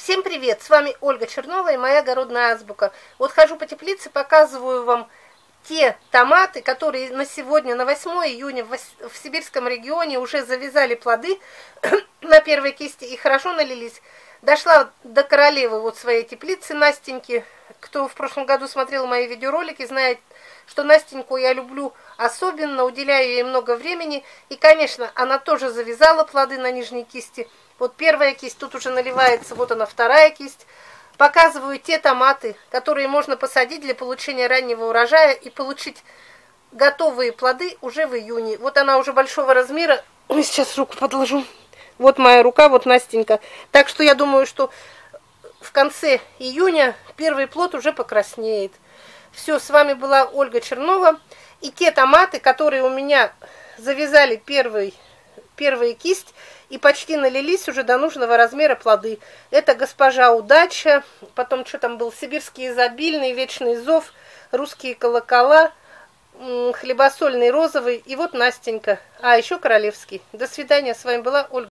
Всем привет! С вами Ольга Чернова и моя огородная азбука. Вот хожу по теплице, показываю вам те томаты, которые на сегодня, на 8 июня в сибирском регионе уже завязали плоды на первой кисти и хорошо налились. Дошла до королевы вот своей теплицы Настеньки. Кто в прошлом году смотрел мои видеоролики, знает, что Настеньку я люблю особенно, уделяю ей много времени. И, конечно, она тоже завязала плоды на нижней кисти. Вот первая кисть, тут уже наливается, вот она вторая кисть. Показываю те томаты, которые можно посадить для получения раннего урожая и получить готовые плоды уже в июне. Вот она уже большого размера. Сейчас руку подложу. Вот моя рука, вот Настенька. Так что я думаю, что в конце июня первый плод уже покраснеет. Все, с вами была Ольга Чернова. И те томаты, которые у меня завязали первая кисть и почти налились уже до нужного размера плоды. Это госпожа Удача, потом что там был, сибирский изобильный, вечный зов, русские колокола, хлебосольный розовый и вот Настенька, а еще королевский. До свидания, с вами была Ольга.